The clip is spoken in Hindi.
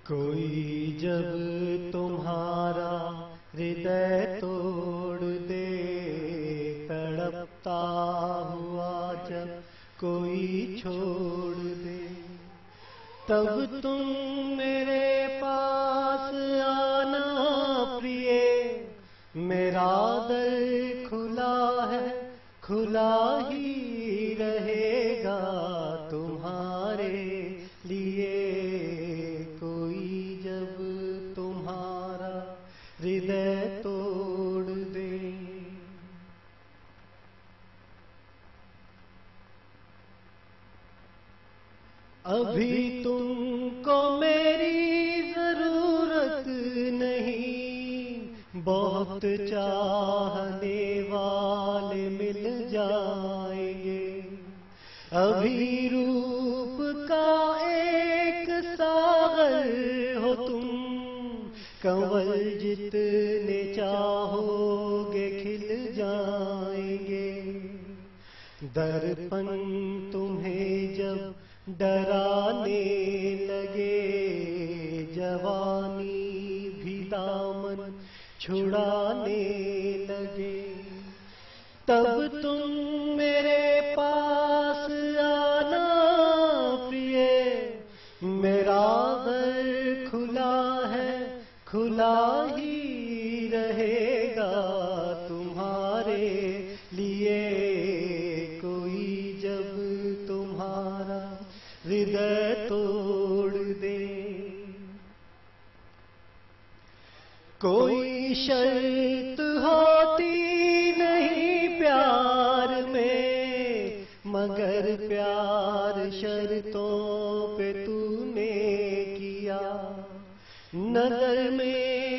कोई जब तुम्हारा हृदय तोड़ दे, तड़पता हुआ जब कोई छोड़ दे, तब तुम मेरे पास आना प्रिय। मेरा दर खुला है, खुला ही रहेगा तुम्हारे लिए। कोई जब तुम्हारा हृदय तोड़ दे। अभी तुमको मेरी जरूरत नहीं, बहुत चाहने वाले मिल जाएंगे। अभी रूप का एक सागर हो तुम, कंवल जितने चाहोगे खिल जाएंगे। दर्पण तुम्हें जब डराने लगे, जवानी भी दामन छुड़ाने लगे, तब तुम मेरे पास आना प्रिय। मेरा दर खुला है, खुला ही रहेगा तुम्हारे लिए। कोई जब तुम्हारा हृदय तोड़ दे। कोई शर्त होती नहीं प्यार में, मगर प्यार शर्तों पे तूने किया। नजर में